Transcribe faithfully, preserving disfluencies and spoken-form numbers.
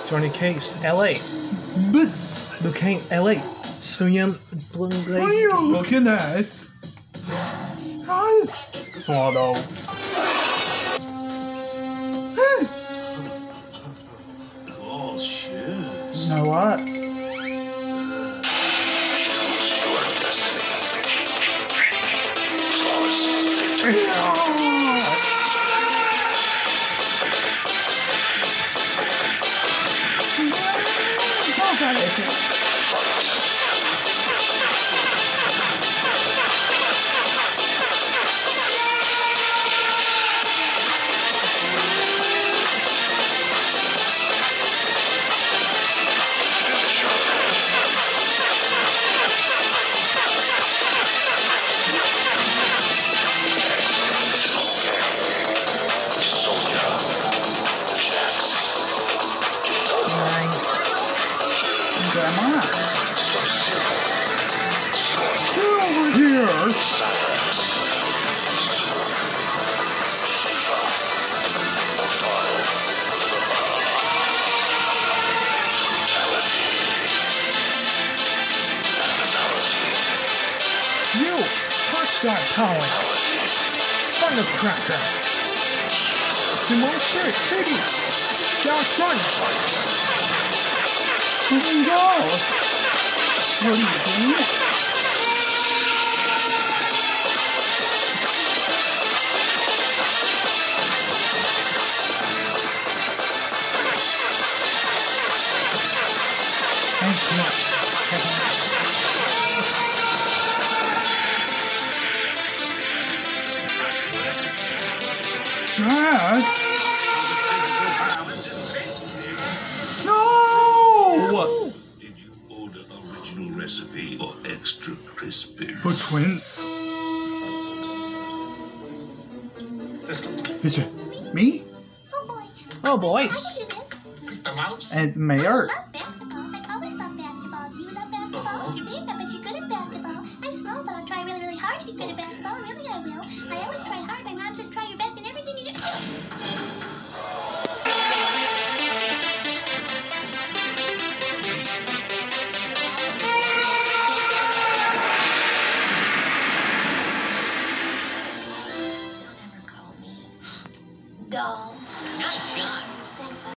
Johnny Case, L A. Boots. Duquesne, L A. Suyan, What are you looking at? Hi. Swallow. Oh, shit. You know what? Oh, God, it's it. Grandma. Get over here. You, touch that tower. Thundercracker. Demonstrate City. Shout Sun. Where do you go? What are you doing? Thanks much. Jax? What? Did you order original recipe or extra crispy? For twins? Is it me? Oh boy. Oh boy. I can do this. The mouse? And I Mayor? love basketball. I always love basketball. Do you love basketball? You're big. I bet you're good at basketball. I'm small, but I'll try really, really hard to be good at basketball. Really, I will. I always try hard. I